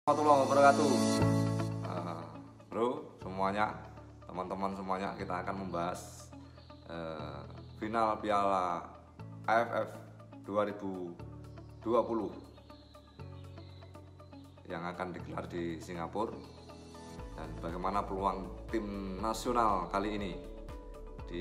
Warahmatullahi wabarakatuh. Bro semuanya, teman-teman semuanya, kita akan membahas final Piala AFF 2020 yang akan digelar di Singapura, dan bagaimana peluang tim nasional kali ini di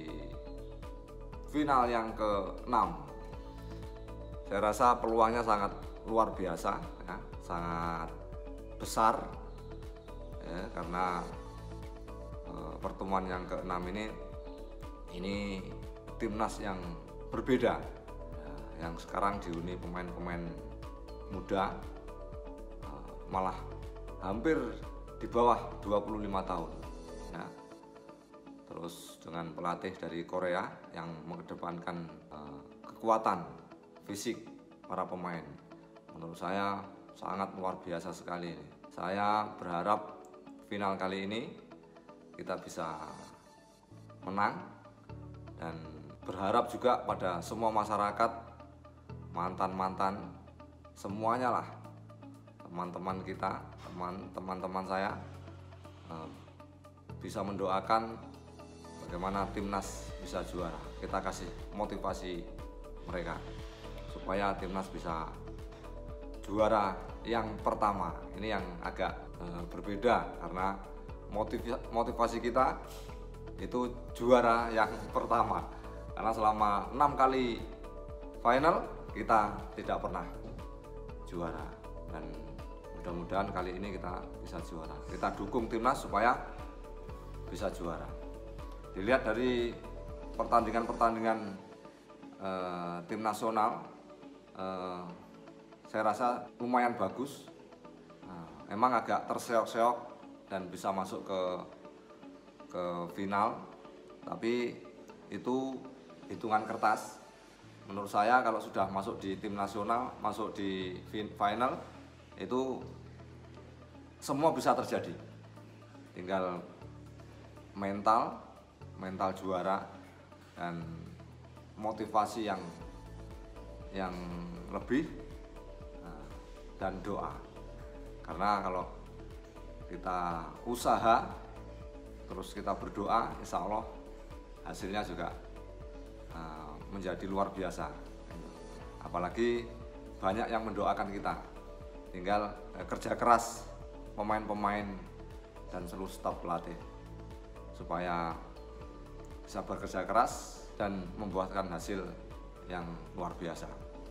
final yang ke-6. Saya rasa peluangnya sangat luar biasa ya, sangat besar ya, karena pertemuan yang ke-6 ini timnas yang berbeda ya, yang sekarang dihuni pemain-pemain muda, malah hampir di bawah 25 tahun ya. Terus dengan pelatih dari Korea yang mengedepankan kekuatan fisik para pemain, menurut saya sangat luar biasa sekali ini. Saya berharap final kali ini kita bisa menang, dan berharap juga pada semua masyarakat, mantan-mantan semuanya lah, teman-teman kita, teman-teman saya bisa mendoakan bagaimana timnas bisa juara. Kita kasih motivasi mereka supaya timnas bisa juara yang pertama. Ini yang agak berbeda karena motivasi kita itu juara yang pertama, karena selama 6 kali final kita tidak pernah juara, dan mudah-mudahan kali ini kita bisa juara. Kita dukung timnas supaya bisa juara. Dilihat dari pertandingan-pertandingan tim nasional, saya rasa lumayan bagus. Emang agak terseok-seok dan bisa masuk ke final, tapi itu hitungan kertas. Menurut saya kalau sudah masuk di tim nasional, masuk di final, itu semua bisa terjadi. Tinggal mental juara dan motivasi yang lebih, dan doa. Karena kalau kita usaha terus kita berdoa, insya Allah hasilnya juga menjadi luar biasa. Apalagi banyak yang mendoakan kita, tinggal kerja keras pemain-pemain dan seluruh staf pelatih supaya bisa bekerja keras dan membuahkan hasil yang luar biasa.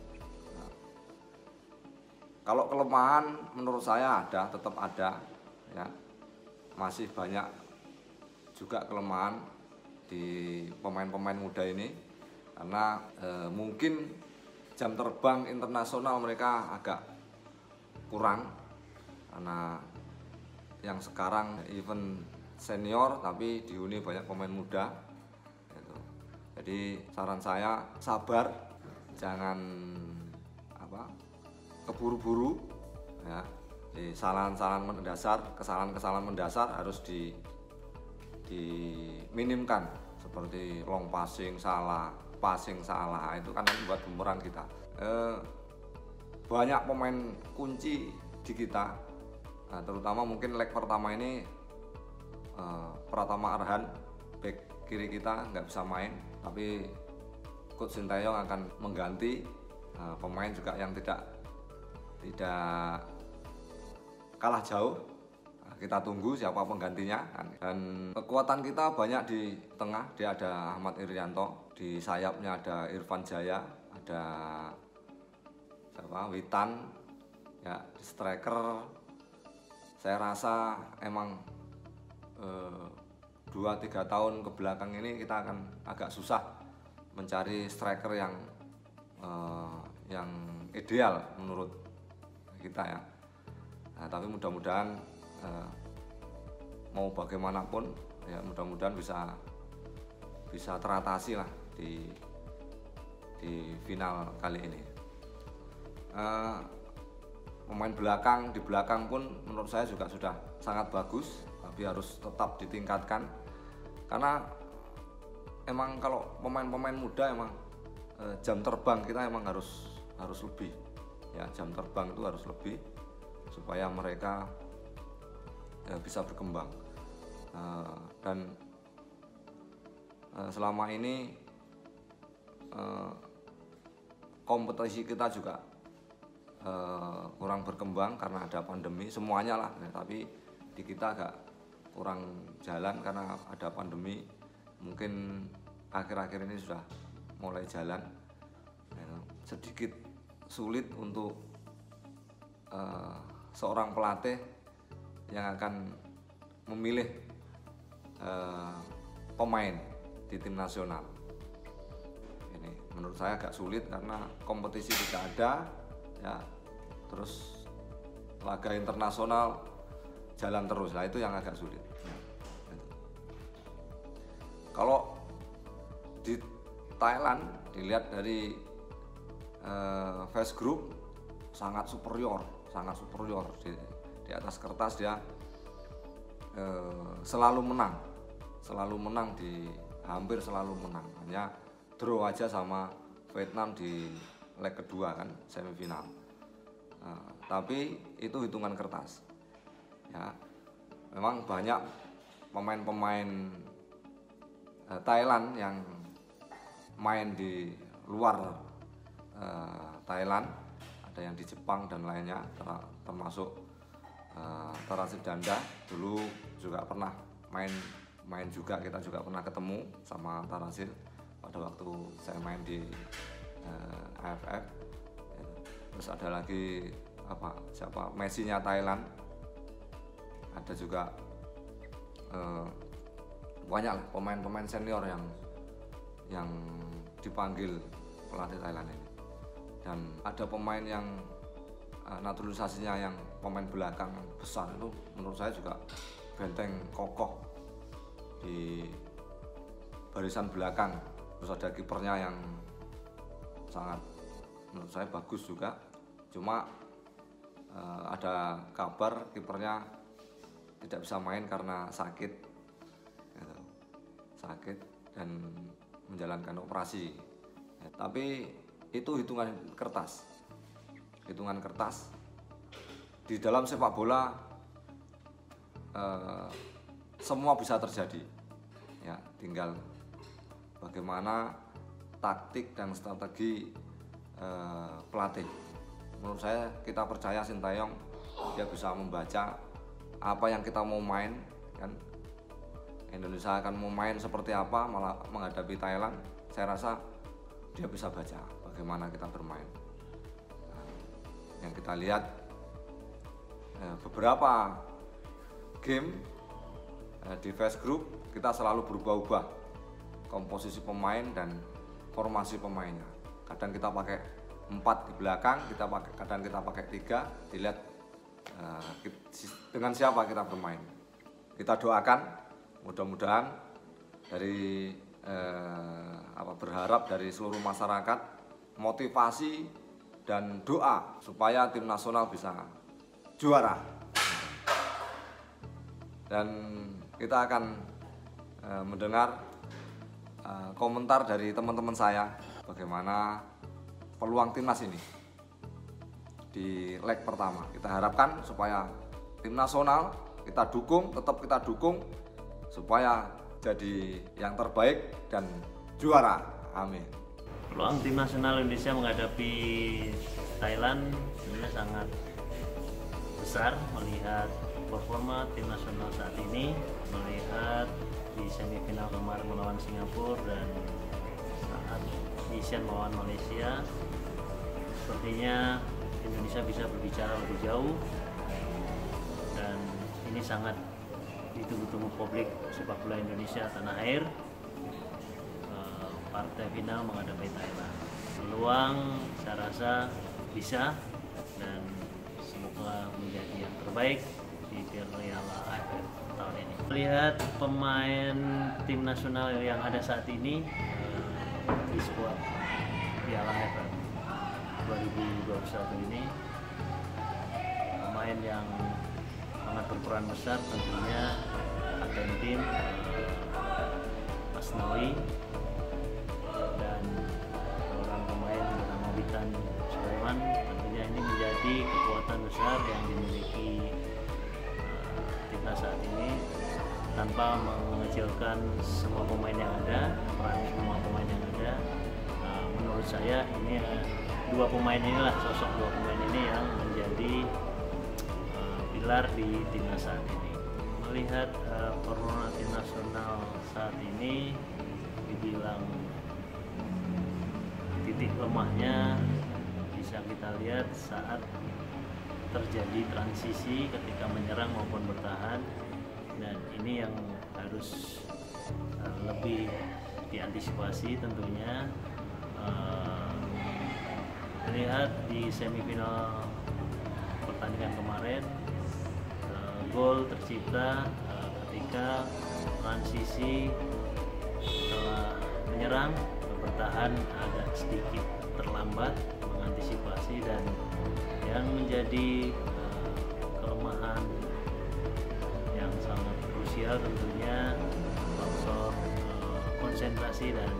Kalau kelemahan menurut saya tetap ada ya. Masih banyak juga kelemahan di pemain-pemain muda ini, karena mungkin jam terbang internasional mereka agak kurang, karena yang sekarang event senior tapi dihuni banyak pemain muda gitu. Jadi saran saya sabar, jangan keburu-buru ya. Kesalahan-kesalahan mendasar harus diminimkan, seperti long passing salah, itu kan membuat bumerang kita. Banyak pemain kunci di kita, terutama mungkin leg pertama ini Pratama Arhan, back kiri kita nggak bisa main, tapi Coach Sintayong akan mengganti pemain juga yang tidak kalah jauh. Kita tunggu siapa penggantinya. Dan kekuatan kita banyak di tengah, dia ada Ahmad Irianto, di sayapnya ada Irfan Jaya, ada Witan ya, di striker saya rasa emang 2-3 tahun ke belakang ini kita akan agak susah mencari striker yang ideal menurut kita ya. Nah, tapi mudah-mudahan mau bagaimanapun ya, mudah-mudahan bisa teratasi lah di final kali ini. Pemain di belakang pun menurut saya juga sudah sangat bagus, tapi harus tetap ditingkatkan, karena emang kalau pemain-pemain muda emang jam terbang kita emang harus lebih ya, jam terbang itu harus lebih supaya mereka bisa berkembang. Dan selama ini kompetisi kita juga kurang berkembang karena ada pandemi, semuanya lah, tapi di kita agak kurang jalan karena ada pandemi. Mungkin akhir-akhir ini sudah mulai jalan. Sedikit sulit untuk seorang pelatih yang akan memilih pemain di tim nasional. Ini menurut saya agak sulit karena kompetisi tidak ada, ya. Terus laga internasional jalan terus, nah itu yang agak sulit. Ya, gitu. Kalau di Thailand dilihat dari phase group sangat superior di atas kertas dia selalu menang hampir selalu menang, hanya draw aja sama Vietnam di leg kedua kan, semifinal. Tapi itu hitungan kertas, ya. Memang banyak pemain-pemain Thailand yang main di luar Thailand, ada yang di Jepang dan lainnya, termasuk Tarasil Danda dulu juga pernah main juga, kita juga pernah ketemu sama Tarasil pada waktu saya main di AFF. Terus ada lagi siapa Messi-nya Thailand, ada juga banyak lah pemain-pemain senior yang dipanggil pelatih Thailand ini. Dan ada pemain yang naturalisasinya yang pemain belakang besar, itu menurut saya juga benteng kokoh di barisan belakang. Terus ada kipernya yang sangat menurut saya bagus juga, cuma ada kabar kipernya tidak bisa main karena sakit gitu. Sakit dan menjalankan operasi, ya, tapi itu hitungan kertas di dalam sepak bola. Semua bisa terjadi, ya, tinggal bagaimana taktik dan strategi pelatih. Menurut saya kita percaya Sintayong, dia bisa membaca apa yang kita mau main kan. Indonesia akan mau main seperti apa malah menghadapi Thailand, saya rasa dia bisa baca bagaimana kita bermain. Yang kita lihat beberapa game di phase group kita selalu berubah-ubah komposisi pemain dan formasi pemainnya. Kadang kita pakai 4 di belakang, kadang kita pakai 3, dilihat dengan siapa kita bermain. Kita doakan mudah-mudahan dari berharap dari seluruh masyarakat, motivasi dan doa supaya tim nasional bisa juara. Dan kita akan mendengar komentar dari teman-teman saya bagaimana peluang timnas ini di leg pertama. Kita harapkan supaya tim nasional tetap kita dukung supaya jadi yang terbaik dan juara. Amin. Peluang tim nasional Indonesia menghadapi Thailand sebenarnya sangat besar melihat performa tim nasional saat ini, melihat di semifinal kemarin melawan Singapura dan saat Asian melawan Malaysia. Sepertinya Indonesia bisa berbicara lebih jauh dan ini sangat ditunggu-tunggu publik sepak bola Indonesia tanah air. Partai final menghadapi Thailand, peluang saya rasa bisa dan semoga menjadi yang terbaik di Piala AFF tahun ini. Lihat pemain tim nasional yang ada saat ini di skuad Piala AFF 2021 ini, pemain yang sangat berperan besar tentunya kapten tim Asnawi dan seorang pemain bernama Witan Sulaiman. Tentunya ini menjadi menjadi kekuatan besar yang dimiliki timnas saat ini, tanpa mengecilkan semua pemain yang ada, peran semua pemain yang ada. Menurut saya ini dua pemain inilah, sosok dua pemain ini yang menjadi pilar di timnas saat ini. Melihat performa tim nasional saat ini, dibilang titik lemahnya bisa kita lihat saat terjadi transisi ketika menyerang maupun bertahan, dan ini yang harus lebih diantisipasi tentunya. Melihat di semifinal pertandingan kemarin, gol tercipta ketika transisi setelah menyerang ke bertahan agak sedikit terlambat mengantisipasi, dan yang menjadi kelemahan yang sangat krusial tentunya faktor konsentrasi dan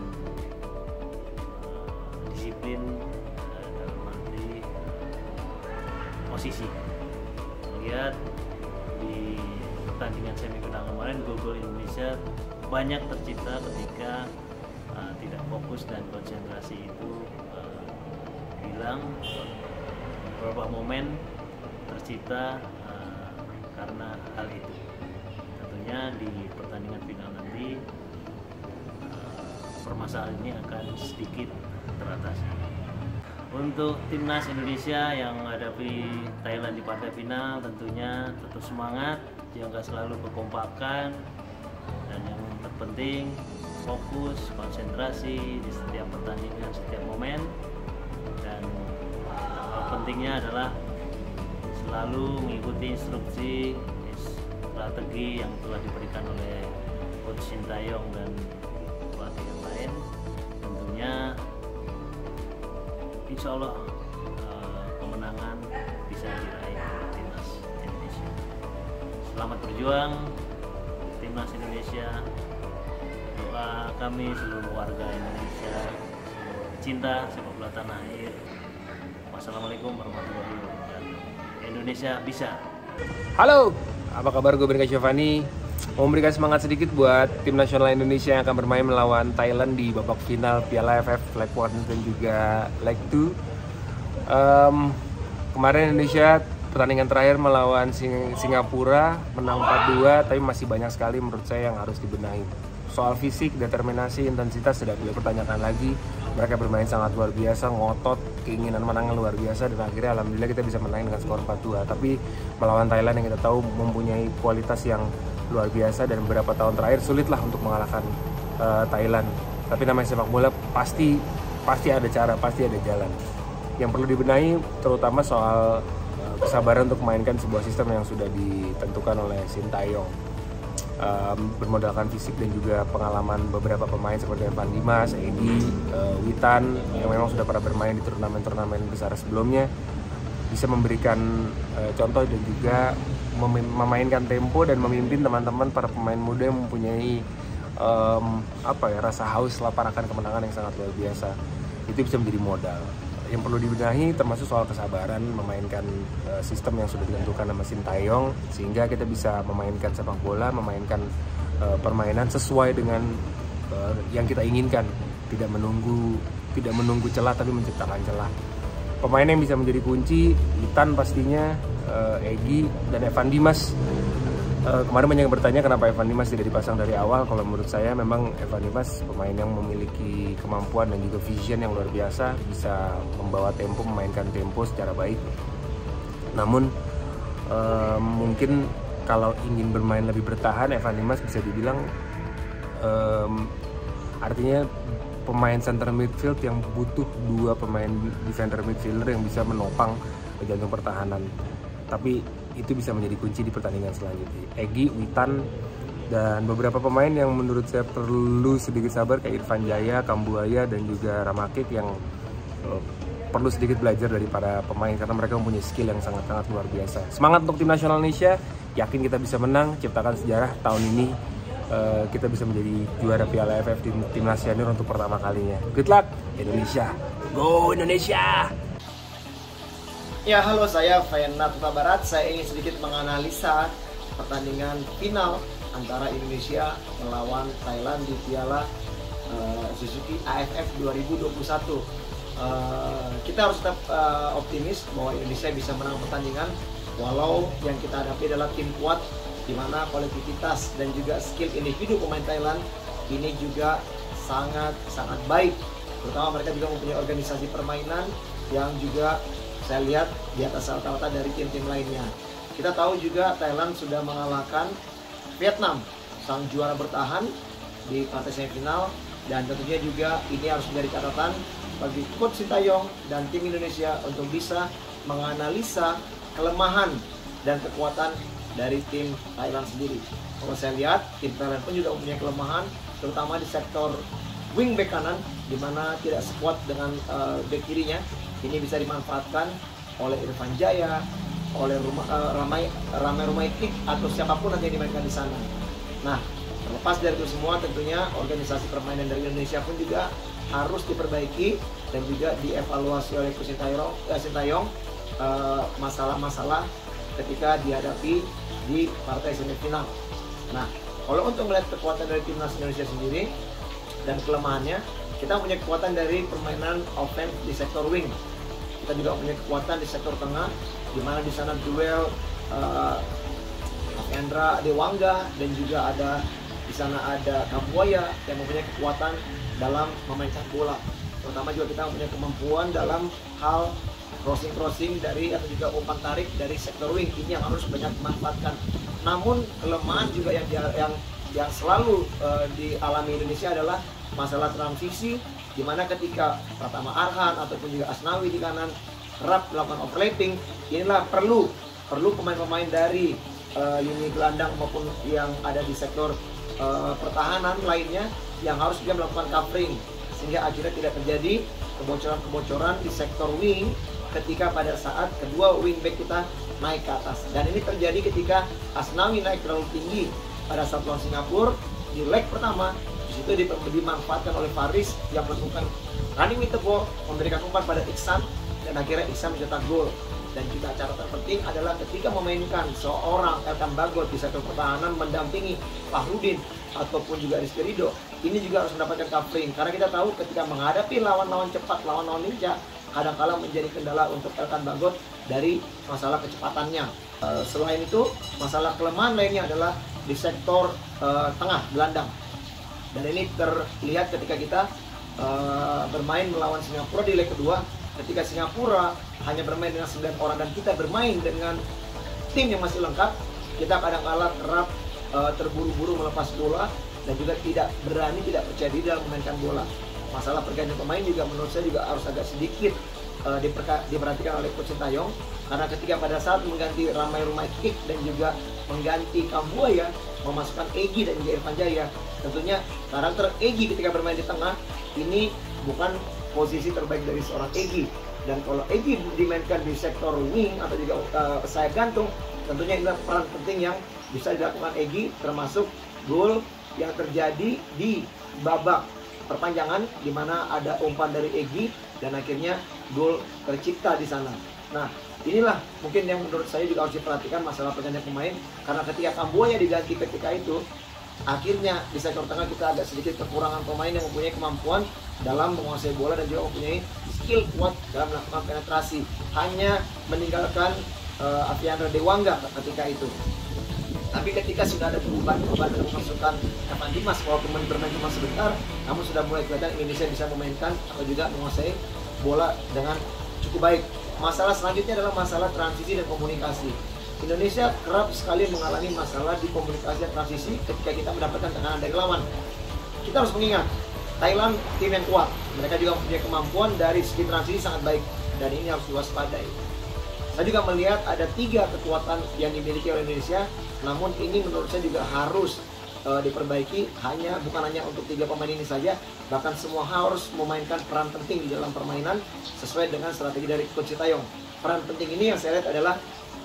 disiplin dalam arti posisi. Lihat di pertandingan semifinal kemarin, gol Indonesia banyak tercipta ketika tidak fokus dan konsentrasi itu hilang. Beberapa momen tercipta karena hal itu. Tentunya di pertandingan final nanti permasalahan ini akan sedikit teratasi. Untuk timnas Indonesia yang menghadapi Thailand di partai final, tentunya tetap semangat, jaga selalu kekompakan, dan yang terpenting fokus, konsentrasi di setiap pertandingan, setiap momen. Dan hal pentingnya adalah selalu mengikuti instruksi, strategi yang telah diberikan oleh Coach Sintayong dan pelatih yang lain. Tentunya insya Allah kemenangan bisa diraih timnas Indonesia. Selamat berjuang timnas Indonesia. Doa kami seluruh warga Indonesia, cinta sepak bola tanah air. Wassalamualaikum warahmatullahi wabarakatuh. Indonesia bisa. Halo, apa kabar? Gue Brika Syafani. Mau memberikan semangat sedikit buat tim nasional Indonesia yang akan bermain melawan Thailand di babak final Piala AFF Leg 1 dan juga Leg 2. Kemarin Indonesia pertandingan terakhir melawan Singapura menang 4-2, tapi masih banyak sekali menurut saya yang harus dibenahi. Soal fisik, determinasi, intensitas tidak boleh pertanyakan lagi. Mereka bermain sangat luar biasa, ngotot, keinginan menangnya luar biasa, dan akhirnya alhamdulillah kita bisa menang dengan skor 4-2. Tapi melawan Thailand yang kita tahu mempunyai kualitas yang luar biasa, dan beberapa tahun terakhir sulitlah untuk mengalahkan Thailand. Tapi namanya sepak bola pasti ada cara, pasti ada jalan. Yang perlu dibenahi terutama soal kesabaran untuk memainkan sebuah sistem yang sudah ditentukan oleh Sintayong. Bermodalkan fisik dan juga pengalaman beberapa pemain seperti Evan Dimas, Edi, Witan yang memang sudah pernah bermain di turnamen-turnamen besar sebelumnya, bisa memberikan contoh dan juga memainkan tempo dan memimpin teman-teman para pemain muda yang mempunyai rasa haus lapar akan kemenangan yang sangat luar biasa. Itu bisa menjadi modal. Yang perlu dibenahi termasuk soal kesabaran memainkan sistem yang sudah ditentukan sama Sintayong, sehingga kita bisa memainkan sepak bola, memainkan permainan sesuai dengan yang kita inginkan, tidak menunggu celah tapi menciptakan celah. Pemain yang bisa menjadi kunci, Witan pastinya, Egy dan Evan Dimas. Kemarin banyak yang bertanya kenapa Evan Dimas tidak dipasang dari awal. Kalau menurut saya memang Evan Dimas pemain yang memiliki kemampuan dan juga vision yang luar biasa, bisa membawa tempo, memainkan tempo secara baik. Namun mungkin kalau ingin bermain lebih bertahan, Evan Dimas bisa dibilang artinya pemain center midfield yang butuh dua pemain defender midfielder yang bisa menopang jantung pertahanan. Tapi itu bisa menjadi kunci di pertandingan selanjutnya. Egy, Witan, dan beberapa pemain yang menurut saya perlu sedikit sabar kayak Irfan Jaya, Kambuaya, dan juga Ramakik yang perlu sedikit belajar dari para pemain karena mereka mempunyai skill yang sangat-sangat luar biasa. Semangat untuk tim nasional Indonesia, yakin kita bisa menang, ciptakan sejarah tahun ini. Kita bisa menjadi juara Piala AFF Timnas Senior untuk pertama kalinya. Good luck Indonesia, go Indonesia! Ya, halo, saya Fena Tuta Barat. Saya ingin sedikit menganalisa pertandingan final antara Indonesia melawan Thailand di Piala Suzuki AFF 2021. Kita harus tetap optimis bahwa Indonesia bisa menang pertandingan, walau yang kita hadapi adalah tim kuat, di mana kolektivitas dan juga skill individu pemain Thailand ini juga sangat baik. Terutama mereka juga mempunyai organisasi permainan yang juga saya lihat di atas rata-rata dari tim-tim lainnya. Kita tahu juga Thailand sudah mengalahkan Vietnam, sang juara bertahan di partai semifinal, dan tentunya juga ini harus menjadi catatan bagi Coach Sintayong dan tim Indonesia untuk bisa menganalisa kelemahan dan kekuatan dari tim Thailand sendiri. Kalau saya lihat, tim Thailand pun juga mempunyai kelemahan, terutama di sektor wing back kanan, di mana tidak sekuat dengan back kirinya. Ini bisa dimanfaatkan oleh Irfan Jaya, oleh Ramai Rumaikik, atau siapapun nanti yang dimainkan di sana. Nah, terlepas dari itu semua, tentunya organisasi permainan dari Indonesia pun juga harus diperbaiki dan juga dievaluasi oleh Coach Sintayong masalah-masalah ketika dihadapi di partai semifinal. Nah, kalau untuk melihat kekuatan dari timnas Indonesia sendiri dan kelemahannya, kita punya kekuatan dari permainan offense di sektor wing. Kita juga punya kekuatan di sektor tengah, di mana di sana duel Hendra Dewangga, dan juga ada di sana ada Kambuaya yang mempunyai kekuatan dalam memainkan bola. Terutama juga kita mempunyai kemampuan dalam hal crossing dari atau juga umpan tarik dari sektor wing. Ini yang harus banyak dimanfaatkan. Namun kelemahan juga yang selalu dialami Indonesia adalah masalah transisi, di mana ketika Pratama Arhan ataupun juga Asnawi di kanan kerap melakukan overlapping. Inilah perlu pemain-pemain dari lini gelandang maupun yang ada di sektor pertahanan lainnya yang harus juga melakukan covering, sehingga akhirnya tidak terjadi kebocoran di sektor wing ketika pada saat kedua wingback kita naik ke atas. Dan ini terjadi ketika Asnawi naik terlalu tinggi pada saat lawan Singapura di leg pertama. Di situ dimanfaatkan oleh Faris yang melakukan running with the ball, memberikan umpan pada Iksan, dan akhirnya Iksan mencetak gol. Dan juga catatan penting adalah ketika memainkan seorang Elkan Bagot di sektor pertahanan mendampingi Fahrudin ataupun juga Rizky Ridho, ini juga harus mendapatkan covering, karena kita tahu ketika menghadapi lawan-lawan cepat, lawan-lawan ninja, kadang-kala menjadi kendala untuk Elkan Bagot dari masalah kecepatannya. Selain itu, masalah kelemahan lainnya adalah di sektor tengah gelandang. Dan ini terlihat ketika kita bermain melawan Singapura di leg kedua. Ketika Singapura hanya bermain dengan 9 orang dan kita bermain dengan tim yang masih lengkap, kita kadang-kala kerap terburu-buru melepas bola dan juga tidak berani, tidak percaya diri dalam memainkan bola. Masalah pergantian pemain juga menurut saya juga harus agak sedikit diperhatikan oleh Coach Sintayong, karena ketika pada saat mengganti Ramai Rumaikik dan juga mengganti Kambuaya, memasukkan Egy dan juga Irfan Jaya, tentunya karakter Egy ketika bermain di tengah ini bukan posisi terbaik dari seorang Egy. Dan kalau Egy dimainkan di sektor wing atau juga sayap gantung, tentunya inilah peran penting yang bisa dilakukan Egy, termasuk gol yang terjadi di babak perpanjangan di mana ada umpan dari Egy dan akhirnya gol tercipta di sana. Nah, inilah mungkin yang menurut saya juga harus diperhatikan masalah pergantian pemain, karena ketika Kambuaya diganti ketika itu, akhirnya di sektor tengah kita agak sedikit kekurangan pemain yang mempunyai kemampuan dalam menguasai bola dan juga mempunyai skill kuat dalam melakukan penetrasi, hanya meninggalkan Afiandra Dewangga ketika itu. Tapi ketika sudah ada perubahan dan memasukkan Evan Dimas, walaupun bermain cuma sebentar, namun sudah mulai kelihatan Indonesia bisa memainkan atau juga menguasai bola dengan cukup baik. Masalah selanjutnya adalah masalah transisi dan komunikasi. Indonesia kerap sekali mengalami masalah di komunikasi dan transisi ketika kita mendapatkan tekanan dari lawan. Kita harus mengingat, Thailand tim yang kuat. Mereka juga mempunyai kemampuan dari segi transisi sangat baik, dan ini harus diwaspadai. Saya juga melihat ada 3 kekuatan yang dimiliki oleh Indonesia, namun ini menurut saya juga harus diperbaiki, bukan hanya untuk 3 pemain ini saja, bahkan semua harus memainkan peran penting di dalam permainan sesuai dengan strategi dari Coach Sintayong. Peran penting ini yang saya lihat adalah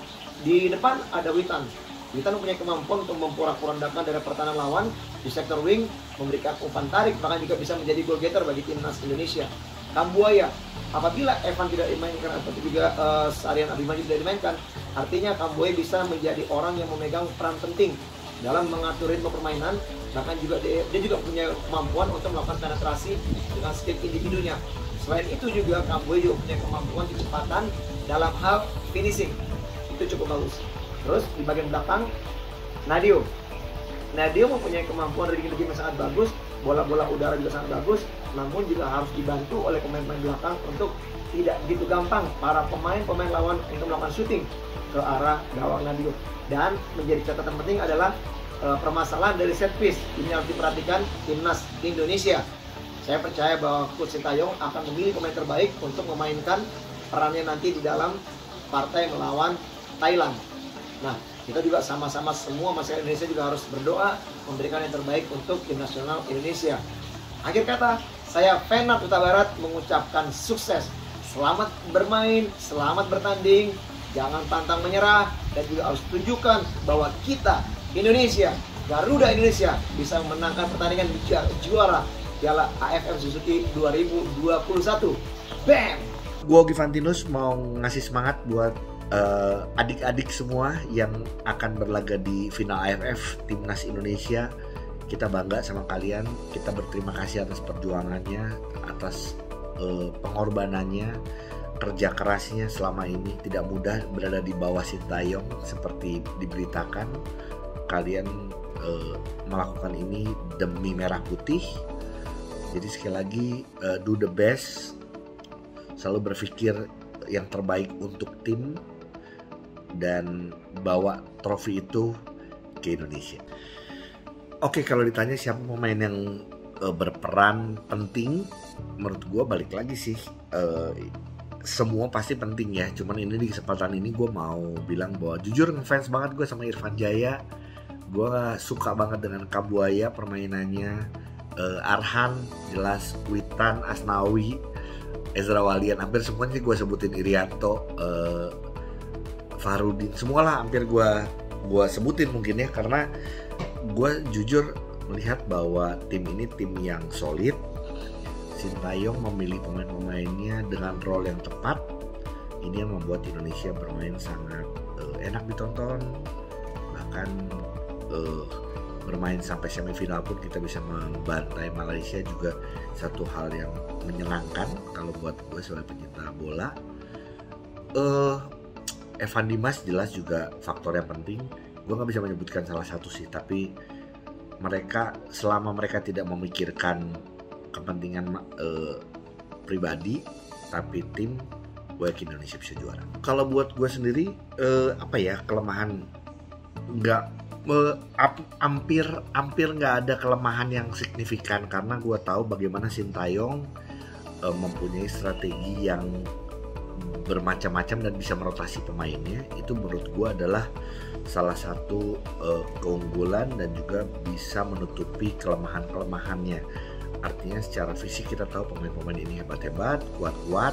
di depan ada Witan. Witan mempunyai kemampuan untuk memporak-porandakan dari pertahanan lawan di sektor wing, memberikan umpan tarik, bahkan juga bisa menjadi goal getter bagi timnas Indonesia. Kambuaya. Apabila Evan tidak dimainkan atau juga Aryan Abimanyu tidak dimainkan, artinya Kambuaya bisa menjadi orang yang memegang peran penting dalam mengatur ritme permainan. Bahkan juga dia juga punya kemampuan untuk melakukan penetrasi dengan skill individunya. Selain itu juga Kambuaya juga punya kemampuan kecepatan dalam hal finishing. Itu cukup bagus. Terus di bagian belakang Nadio mempunyai kemampuan reading game yang sangat bagus, bola-bola udara juga sangat bagus, namun juga harus dibantu oleh pemain-pemain belakang untuk tidak begitu gampang para pemain lawan untuk melakukan shooting ke arah gawang Nadio. Dan menjadi catatan penting adalah permasalahan dari set piece. Ini harus diperhatikan timnas Indonesia. Saya percaya bahwa Coach Sintayong akan memilih pemain terbaik untuk memainkan perannya nanti di dalam partai melawan Thailand. Nah, kita juga sama-sama semua masyarakat Indonesia juga harus berdoa memberikan yang terbaik untuk tim nasional Indonesia. Akhir kata, saya Fernand Huta Barat mengucapkan sukses. Selamat bermain, selamat bertanding, jangan pantang menyerah, dan juga harus tunjukkan bahwa kita Indonesia, Garuda Indonesia bisa memenangkan pertandingan juara Piala AFF Suzuki 2021. Bam! Gua Givantinus mau ngasih semangat buat adik-adik semua yang akan berlaga di final AFF Timnas Indonesia. Kita bangga sama kalian, kita berterima kasih atas perjuangannya, atas pengorbanannya, kerja kerasnya selama ini. Tidak mudah berada di bawah Sintayong seperti diberitakan. Kalian melakukan ini demi merah putih. Jadi sekali lagi do the best, selalu berpikir yang terbaik untuk tim dan bawa trofi itu ke Indonesia. Oke, kalau ditanya siapa pemain yang berperan penting, menurut gue balik lagi sih semua pasti penting ya. Cuman ini di kesempatan ini gue mau bilang bahwa jujur ngefans banget gue sama Irfan Jaya. Gue suka banget dengan Kambuaya permainannya, Arhan jelas, Witan, Asnawi, Ezra Walian, hampir semuanya gue sebutin, Irianto, Farudin, semualah hampir gue sebutin mungkin ya, karena gue jujur melihat bahwa tim ini tim yang solid. Sintayong memilih pemain-pemainnya dengan role yang tepat. Ini yang membuat Indonesia bermain sangat enak ditonton. Bahkan bermain sampai semifinal pun kita bisa membantai Malaysia, juga satu hal yang menyenangkan kalau buat gue sebagai pencinta bola. Evan Dimas jelas juga faktor yang penting. Gue gak bisa menyebutkan salah satu sih, tapi mereka selama mereka tidak memikirkan kepentingan pribadi tapi tim, gue yakin Indonesia bisa juara. Kalau buat gue sendiri kelemahan hampir nggak ada kelemahan yang signifikan, karena gue tahu bagaimana Sintayong mempunyai strategi yang bermacam-macam dan bisa merotasi pemainnya. Itu menurut gue adalah salah satu keunggulan dan juga bisa menutupi kelemahan-kelemahannya. Artinya secara fisik kita tahu pemain-pemain ini hebat-hebat, kuat-kuat,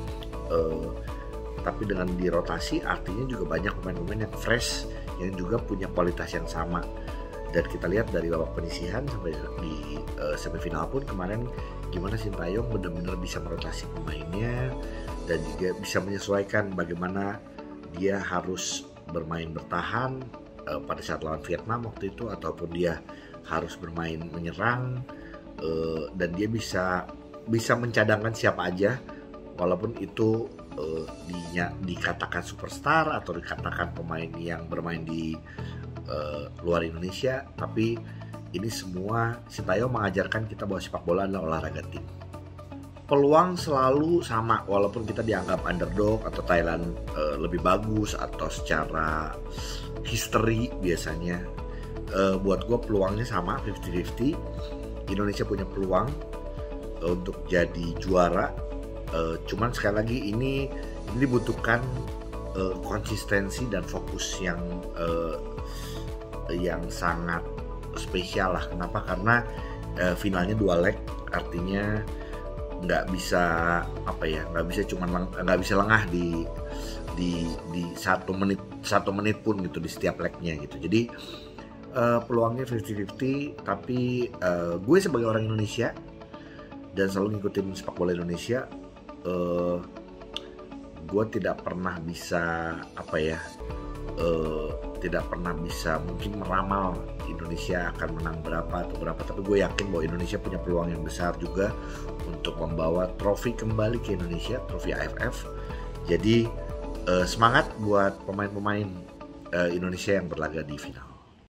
tapi dengan dirotasi artinya juga banyak pemain-pemain yang fresh, yang juga punya kualitas yang sama. Dan kita lihat dari babak penyisihan sampai di semifinal pun kemarin gimana Sintayong benar-benar bisa merotasi pemainnya dan juga bisa menyesuaikan bagaimana dia harus bermain bertahan pada saat lawan Vietnam waktu itu, ataupun dia harus bermain menyerang, dan dia bisa mencadangkan siapa aja, walaupun itu dikatakan superstar atau dikatakan pemain yang bermain di luar Indonesia, tapi ini semua Sintayong mengajarkan kita bahwa sepak bola adalah olahraga tim. Peluang selalu sama, walaupun kita dianggap underdog atau Thailand lebih bagus atau secara history biasanya, buat gue peluangnya sama 50-50. Indonesia punya peluang untuk jadi juara, cuman sekali lagi ini dibutuhkan konsistensi dan fokus yang sangat spesial lah. Kenapa? Karena finalnya 2 leg, artinya nggak bisa lengah di 1 menit pun gitu di setiap legnya gitu. Jadi peluangnya 50-50, tapi gue sebagai orang Indonesia dan selalu ngikutin sepak bola Indonesia. Gue tidak pernah bisa tidak pernah bisa mungkin meramal Indonesia akan menang berapa, tapi gue yakin bahwa Indonesia punya peluang yang besar juga untuk membawa trofi kembali ke Indonesia, trofi AFF. Jadi semangat buat pemain-pemain Indonesia yang berlaga di final.